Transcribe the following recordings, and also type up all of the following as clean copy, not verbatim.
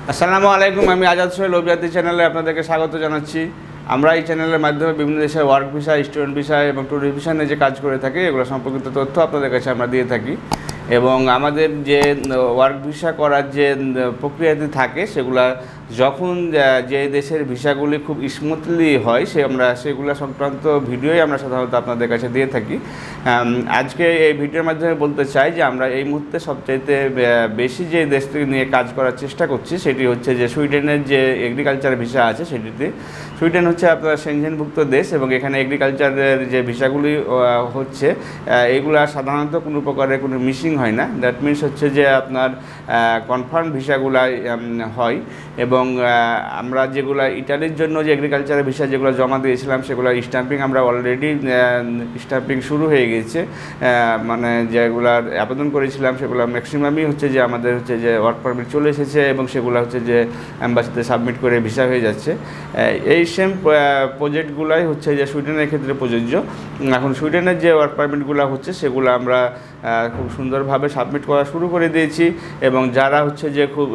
আসসালামু আলাইকুম। আমি আজাদ সোহেল অভিজাতি চ্যানেলে আপনাদেরকে স্বাগত জানাচ্ছি। আমরা এই চ্যানেলের মাধ্যমে বিভিন্ন দেশের ওয়ার্ক ভিসা, স্টুডেন্ট ভিসা এবং ট্যুরিস্ট ভিসা নিয়ে যে কাজ করে থাকি, এগুলো সম্পর্কিত তথ্য আপনাদের কাছে আমরা দিয়ে থাকি। এবং আমাদের যে ওয়ার্ক ভিসা করার যে প্রক্রিয়াটি থাকে, সেগুলা যখন যে দেশের ভিসাগুলি খুব স্মুথলি হয় আমরা সেগুলো সংক্রান্ত ভিডিওই আমরা সাধারণত আপনাদের কাছে দিয়ে থাকি। আজকে এই ভিডিওর মাধ্যমে বলতে চাই যে আমরা এই মুহূর্তে সবচাইতে বেশি যে দেশটি নিয়ে কাজ করার চেষ্টা করছি সেটি হচ্ছে যে সুইডেনের যে এগ্রিকালচার ভিসা আছে সেটিতে। সুইডেন হচ্ছে আপনার সেনজেনভুক্ত দেশ এবং এখানে এগ্রিকালচারের যে ভিসাগুলি হচ্ছে এগুলো সাধারণত কোনো প্রকারের কোনো মিসিং হয় না। দ্যাট মিনস হচ্ছে যে আপনার কনফার্ম ভিসাগুলো হয়। এবং আমরা যেগুলো ইটালির জন্য যে এগ্রিকালচারের ভিসা যেগুলো জমা দিয়েছিলাম সেগুলো স্ট্যাম্পিং আমরা অলরেডি স্ট্যাম্পিং শুরু হয়ে গেছে। মানে যেগুলার আবেদন করেছিলাম সেগুলো ম্যাক্সিমামই হচ্ছে যে আমাদের হচ্ছে যে ওয়ার্ক পারমিট চলে এসেছে এবং সেগুলো হচ্ছে যে অ্যাম্বাসিতে সাবমিট করে ভিসা হয়ে যাচ্ছে। এই সেম প্রজেক্টগুলাই হচ্ছে যে সুইডেনের ক্ষেত্রে প্রযোজ্য। এখন সুইডেনের যে ওয়ার্ক পারমিটগুলো হচ্ছে সেগুলো আমরা খুব সুন্দরভাবে সাবমিট করা শুরু করে দিয়েছি। এবং যারা হচ্ছে যে খুব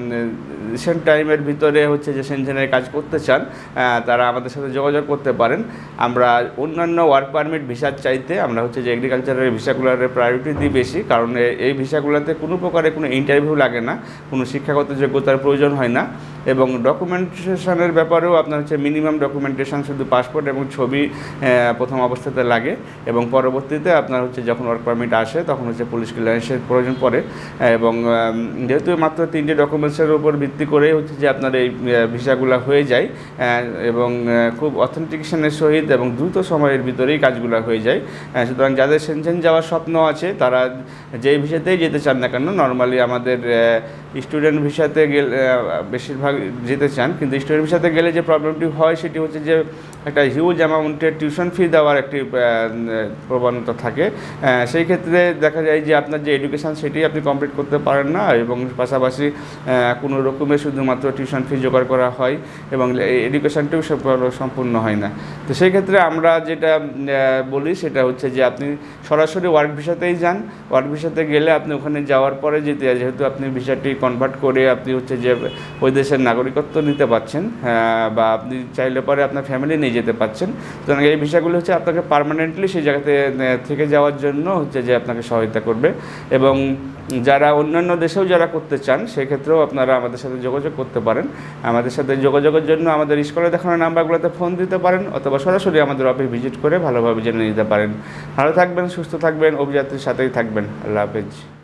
রিসেন্ট টাইমের ভিতরে হচ্ছে যে সেনজেনের কাজ করতে চান তারা আমাদের সাথে যোগাযোগ করতে পারেন। আমরা অন্যান্য ওয়ার্ক পারমিট ভিসার চাইতে আমরা হচ্ছে যে এগ্রিকালচারের ভিসাগুলোর প্রায়োরিটি দিই বেশি, কারণ এই ভিসাগুলোতে কোনো প্রকারে কোনো ইন্টারভিউ লাগে না, কোনো শিক্ষাগত যোগ্যতার প্রয়োজন হয় না। এবং ডকুমেন্টেশনের ব্যাপারেও আপনার হচ্ছে মিনিমাম ডকুমেন্টেশন শুধু পাসপোর্ট এবং ছবি প্রথম অবস্থাতে লাগে এবং পরবর্তীতে আপনার হচ্ছে যখন ওয়ার্ক পারমিট আসে তখন হচ্ছে পুলিশ ক্লিয়ারেন্সের প্রয়োজন পড়ে। এবং যেহেতু মাত্র 3টে ডকুমেন্টসের উপর ভিত্তি করে হচ্ছে যে আপনার এই ভিসাগুলো হয়ে যায় এবং খুব অথেন্টিকেশনের সহিত এবং দ্রুত সময়ের ভিতরেই কাজগুলো হয়ে যায়। সুতরাং যাদের সেনজেন যাওয়ার স্বপ্ন আছে তারা যেই ভিসাতেই যেতে চান না কেন, নর্মালি আমাদের স্টুডেন্ট ভিসাতে গেলে বেশিরভাগ যেতে চান, কিন্তু স্টুডেন্ট ভিসাতে গেলে যে প্রবলেমটি হয় সেটি হচ্ছে যে একটা হিউজ অ্যামাউন্টের টিউশন ফি দেওয়ার একটি প্রবণতা থাকে। সেই ক্ষেত্রে দেখা যায় যে আপনার যে এডুকেশান সেটি আপনি কমপ্লিট করতে পারেন না এবং পাশাপাশি কোনো রকমের শুধুমাত্র টিউশন ফি জোগাড় করা হয় এবং এডুকেশানটিও সম্পূর্ণ হয় না। তো সেই ক্ষেত্রে আমরা যেটা বলি সেটা হচ্ছে যে আপনি সরাসরি ওয়ার্ক ভিসাতেই যান। ওয়ার্ক ভিসাতে গেলে আপনি ওখানে যাওয়ার পরে যেহেতু আপনি ভিসাটি কনভার্ট করে আপনি হচ্ছে যে ওই দেশের নাগরিকত্ব নিতে পারছেন বা আপনি চাইলে পরে আপনার ফ্যামিলি নিয়ে যেতে পারছেন। সুতরাং এই ভিসাগুলো হচ্ছে আপনাকে পার্মানেন্টলি সেই জায়গাতে থেকে যাওয়ার জন্য হচ্ছে যে আপনাকে সহায়তা করবে। এবং যারা অন্যান্য দেশেও যারা করতে চান সেক্ষেত্রেও আপনারা আমাদের সাথে যোগাযোগ করতে পারেন। আমাদের সাথে যোগাযোগের জন্য আমাদের স্ক্রিনে দেখানো নাম্বারগুলোতে ফোন দিতে পারেন অথবা সরাসরি আমাদের অফিস ভিজিট করে ভালোভাবে জেনে নিতে পারেন। ভালো থাকবেন, সুস্থ থাকবেন, অভিযাত্রীর সাথেই থাকবেন। আল্লাহ হাফেজ।